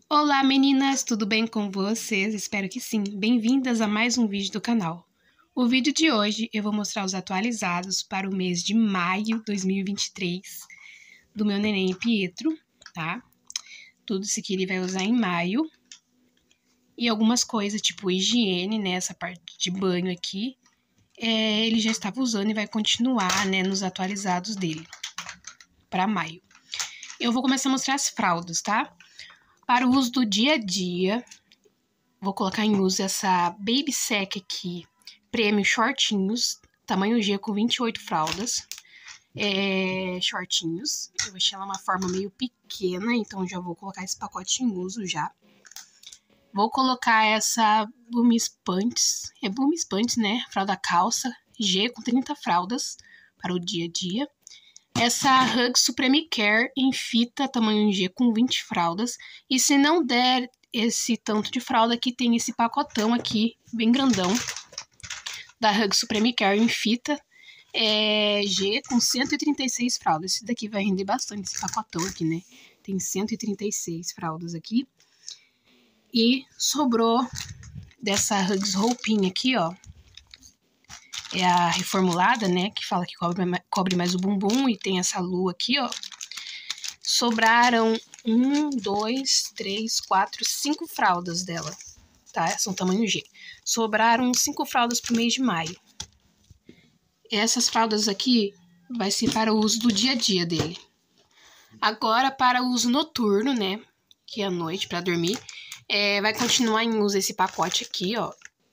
Olá meninas, tudo bem com vocês? Espero que sim. Bem-vindas a mais um vídeo do canal. O vídeo de hoje eu vou mostrar os atualizados para o mês de maio de 2023 do meu neném Pietro, tá? Tudo isso que ele vai usar em maio. E algumas coisas, tipo higiene, né? Essa parte de banho aqui, ele já estava usando e vai continuar, né? Nos atualizados dele para maio. Eu vou começar a mostrar as fraldas, tá? Para o uso do dia a dia, vou colocar em uso essa Baby Sec aqui, Prêmio Shortinhos, tamanho G com 28 fraldas, shortinhos. Eu achei ela uma forma meio pequena, então já vou colocar esse pacote em uso já. Vou colocar essa Boomies Pants, Boomies Pants, né, fralda calça, G com 30 fraldas para o dia a dia. Essa Hug Supreme Care em fita, tamanho G com 20 fraldas. E se não der esse tanto de fralda, aqui tem esse pacotão aqui, bem grandão, da Hug Supreme Care em fita, G com 136 fraldas. Esse daqui vai render bastante, esse pacotão aqui, né? Tem 136 fraldas aqui. E sobrou dessa Hugs roupinha aqui, ó. É a reformulada, né, que fala que cobre mais o bumbum e tem essa lua aqui, ó. Sobraram 5 fraldas dela, tá? São tamanho G. Sobraram 5 fraldas pro mês de maio. Essas fraldas aqui vai ser para o uso do dia a dia dele. Agora, para o uso noturno, né, que é à noite, para dormir, vai continuar em uso esse pacote aqui, ó.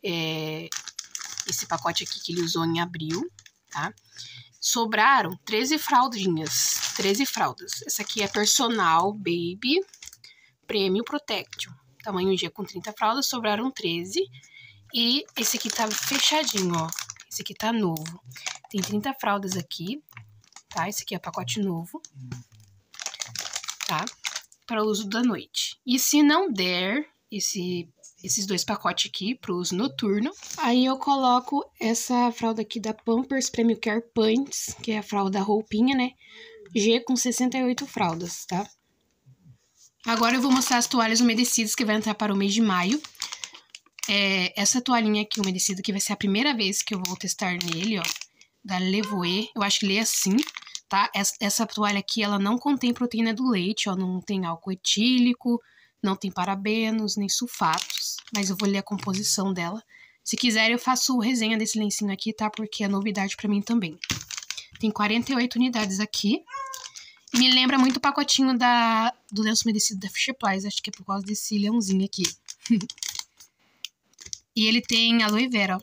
Esse pacote aqui que ele usou em abril, tá? Sobraram 13 fraldinhas, 13 fraldas. Essa aqui é Personal Baby Premium Protection, tamanho G com 30 fraldas, sobraram 13. E esse aqui tá fechadinho, ó. Esse aqui tá novo. Tem 30 fraldas aqui, tá? Esse aqui é pacote novo, tá? Para o uso da noite. E se não der esses 2 pacotes aqui pro uso noturno, aí eu coloco essa fralda aqui da Pampers Premium Care Pants, que é a fralda roupinha, né? G com 68 fraldas, tá? Agora eu vou mostrar as toalhas umedecidas que vai entrar para o mês de maio. Essa toalhinha aqui umedecida que vai ser a primeira vez que eu vou testar nele, ó, da Levoe. Eu acho que ele é assim, tá? Essa toalha aqui, ela não contém proteína do leite, ó, não tem álcool etílico, não tem parabenos, nem sulfatos, mas eu vou ler a composição dela. Se quiser, eu faço resenha desse lencinho aqui, tá? Porque é novidade pra mim também. Tem 48 unidades aqui. Me lembra muito o pacotinho do lenço umedecido da Fisher Price, acho que é por causa desse leãozinho aqui. E ele tem aloe vera, ó.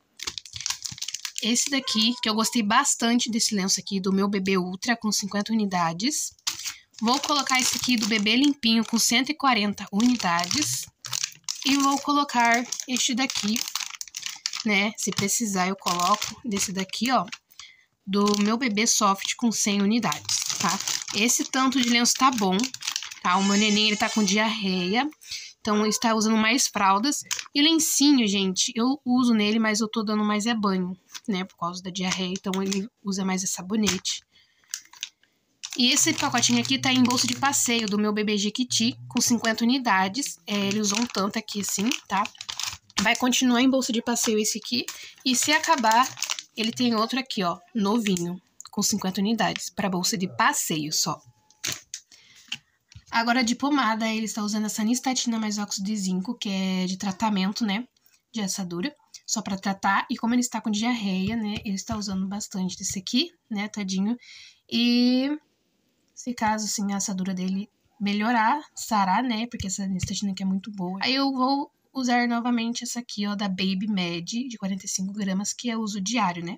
Esse daqui, que eu gostei bastante desse lenço aqui, do meu bebê Ultra, com 50 unidades. Vou colocar esse aqui do bebê limpinho com 140 unidades. E vou colocar este daqui, né? Se precisar eu coloco desse daqui, ó. Do meu bebê soft com 100 unidades, tá? Esse tanto de lenço tá bom, tá? O meu neném, ele tá com diarreia. Então, ele está usando mais fraldas. E lencinho, gente, eu uso nele, mas eu tô dando mais banho, né? Por causa da diarreia. Então, ele usa mais sabonete. E esse pacotinho aqui tá em bolsa de passeio do meu bebê Jequiti, com 50 unidades. Ele usou um tanto aqui, assim, tá? Vai continuar em bolsa de passeio esse aqui. E se acabar, ele tem outro aqui, ó, novinho, com 50 unidades, para bolsa de passeio só. Agora, de pomada, ele está usando essa Nistatina mais óxido de zinco, que é de tratamento, né, de assadura, só para tratar. E como ele está com diarreia, né, ele está usando bastante desse aqui, né, tadinho. E se caso, assim, a assadura dele melhorar, sarar, né? Porque essa Nistatina aqui é muito boa. Aí eu vou usar novamente essa aqui, ó, da Baby Med, de 45 gramas, que é uso diário, né?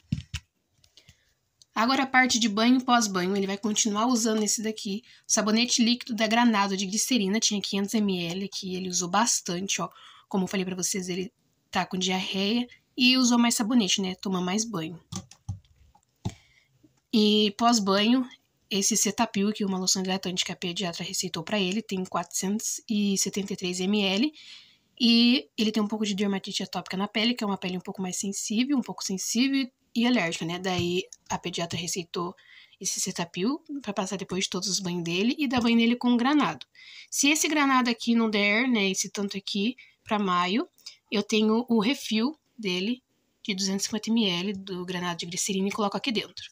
Agora a parte de banho e pós-banho, ele vai continuar usando esse daqui. O sabonete líquido da Granado de glicerina, tinha 500 ml, que ele usou bastante, ó. Como eu falei pra vocês, ele tá com diarreia e usou mais sabonete, né? Toma mais banho. E pós-banho, esse Cetaphil, que é uma loção hidratante que a pediatra receitou para ele, tem 473 ml. E ele tem um pouco de dermatite atópica na pele, que é uma pele um pouco mais sensível, um pouco sensível e alérgica, né? Daí a pediatra receitou esse Cetaphil para passar depois de todos os banhos dele e dar banho nele com granado. Se esse granado aqui não der, né, esse tanto aqui, pra maio, eu tenho o refil dele, de 250 ml do granado de glicerina, e coloco aqui dentro.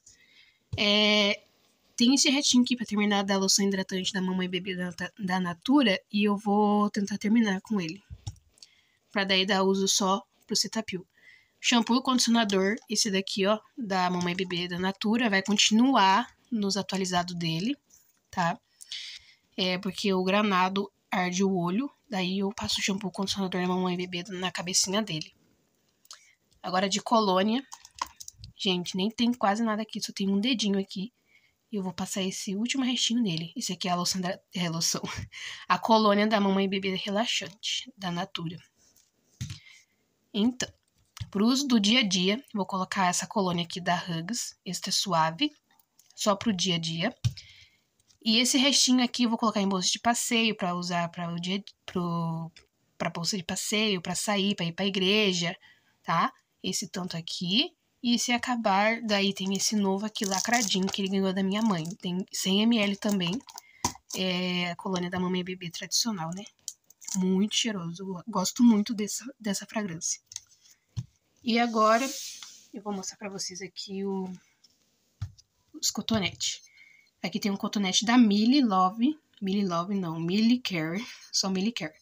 Tem esse restinho aqui pra terminar da loção hidratante da Mamãe Bebê da Natura, e eu vou tentar terminar com ele. Pra daí dar uso só pro Cetaphil. Shampoo e condicionador, esse daqui, ó, da Mamãe Bebê da Natura, vai continuar nos atualizados dele, tá? Porque o granado arde o olho, daí eu passo o shampoo e condicionador da Mamãe Bebê na cabecinha dele. Agora de colônia, gente, nem tem quase nada aqui, só tem um dedinho aqui. E eu vou passar esse último restinho nele. Esse aqui é a loção a colônia da Mamãe Bebê relaxante, da Natura. Então, pro uso do dia a dia, vou colocar essa colônia aqui da Hugs, Extra Suave, só pro dia a dia. E esse restinho aqui eu vou colocar em bolsa de passeio para usar para bolsa de passeio, para sair, para ir para igreja, tá? Esse tanto aqui. E se acabar, daí tem esse novo aqui lacradinho que ele ganhou da minha mãe. Tem 100 ml também. É a colônia da Mamãe Bebê tradicional, né? Muito cheiroso. Eu gosto muito dessa fragrância. E agora eu vou mostrar pra vocês aqui os cotonetes. Aqui tem um cotonete da Millie Love. Millie Love não, Millie Care. Só Millie Care.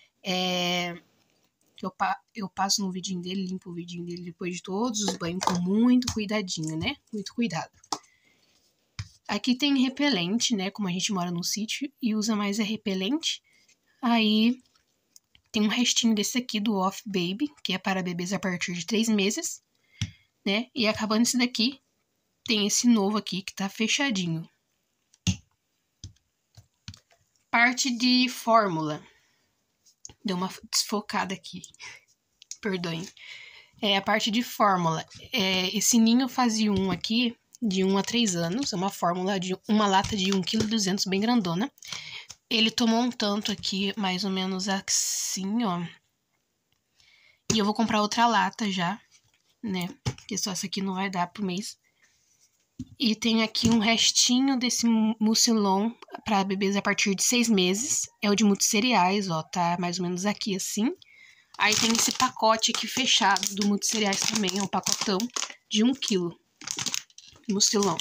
Eu passo no vidinho dele, limpo o vidinho dele depois de todos os banhos com muito cuidadinho, né? Muito cuidado. Aqui tem repelente, né? Como a gente mora no sítio e usa mais repelente. Aí tem um restinho desse aqui do Off Baby, que é para bebês a partir de 3 meses, né? E acabando esse daqui, tem esse novo aqui que tá fechadinho. Parte de fórmula. Deu uma desfocada aqui. Perdoem. A parte de fórmula. Esse Ninho Fase 1 aqui, de 1 a 3 anos. É uma fórmula de uma lata de 1,2 kg, bem grandona. Ele tomou um tanto aqui, mais ou menos assim, ó. E eu vou comprar outra lata já, né? Porque só essa aqui não vai dar pro mês. E tem aqui um restinho desse Mucilon para bebês a partir de 6 meses. É o de multissereais, ó, tá mais ou menos aqui assim. Aí tem esse pacote aqui fechado do multissereais também, é um pacotão de 1 kg. Mucilon.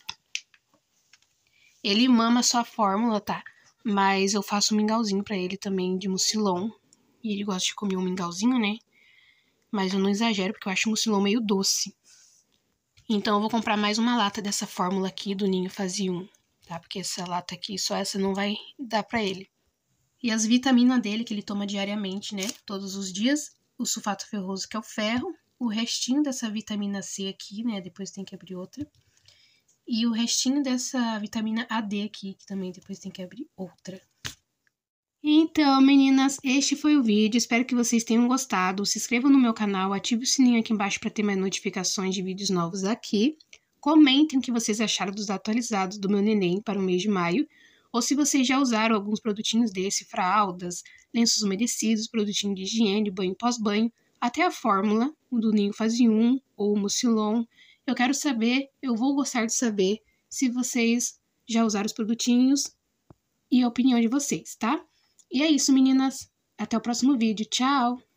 Ele mama só a fórmula, tá? Mas eu faço um mingauzinho pra ele também de Mucilon. E ele gosta de comer um mingauzinho, né? Mas eu não exagero, porque eu acho o Mucilon meio doce. Então eu vou comprar mais uma lata dessa fórmula aqui do Ninho Fase 1, tá? Porque essa lata aqui, só essa não vai dar pra ele. E as vitaminas dele, que ele toma diariamente, né? Todos os dias. O sulfato ferroso, que é o ferro. O restinho dessa vitamina C aqui, né? Depois tem que abrir outra. E o restinho dessa vitamina AD aqui, que também depois tem que abrir outra. Então, meninas, este foi o vídeo. Espero que vocês tenham gostado. Se inscrevam no meu canal, ative o sininho aqui embaixo para ter mais notificações de vídeos novos aqui. Comentem o que vocês acharam dos atualizados do meu neném para o mês de maio. Ou se vocês já usaram alguns produtinhos desse, fraldas, lenços umedecidos, produtinho de higiene, banho pós-banho, até a fórmula, o do Ninho Fase 1 ou o Mucilon. Eu quero saber, eu vou gostar de saber se vocês já usaram os produtinhos e a opinião de vocês, tá? E é isso, meninas. Até o próximo vídeo. Tchau!